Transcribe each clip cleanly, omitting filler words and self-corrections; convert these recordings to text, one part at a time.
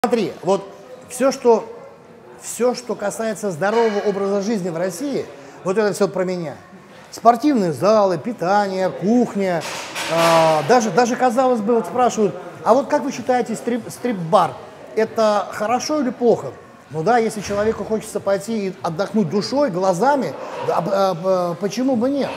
Смотри, вот все, что касается здорового образа жизни в России, вот это все про меня. Спортивные залы, питание, кухня, даже казалось бы, вот спрашивают, а вот как вы считаете стрип-бар, это хорошо или плохо? Ну да, если человеку хочется пойти и отдохнуть душой, глазами, почему бы нет?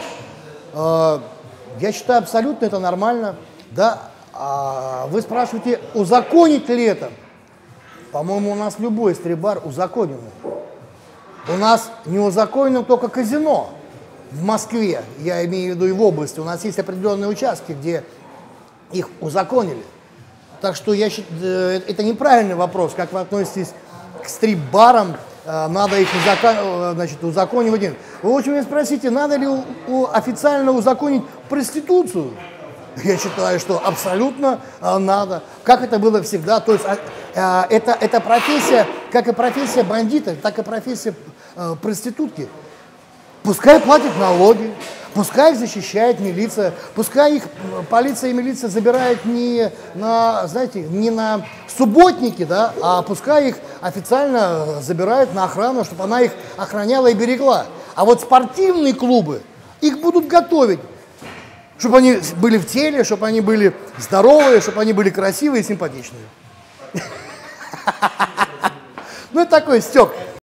Я считаю, абсолютно это нормально. Да? Вы спрашиваете, узаконить ли это? По-моему, у нас любой стрип-бар узаконенный. У нас не узаконено только казино в Москве, я имею в виду и в области. У нас есть определенные участки, где их узаконили. Так что я считаю, это неправильный вопрос, как вы относитесь к стрип-барам, надо их узаконивать. Вы очень меня спросите, надо ли официально узаконить проституцию? Я считаю, что абсолютно надо. Как это было всегда. То есть эта профессия, как и профессия бандита, так и профессия проститутки. Пускай платят налоги, пускай их защищает милиция, пускай их полиция и милиция забирают не на субботники, да, а пускай их официально забирают на охрану, чтобы она их охраняла и берегла. А вот спортивные клубы, их будут готовить, чтобы они были в теле, чтобы они были здоровые, чтобы они были красивые и симпатичные. Ну, это такой стёк.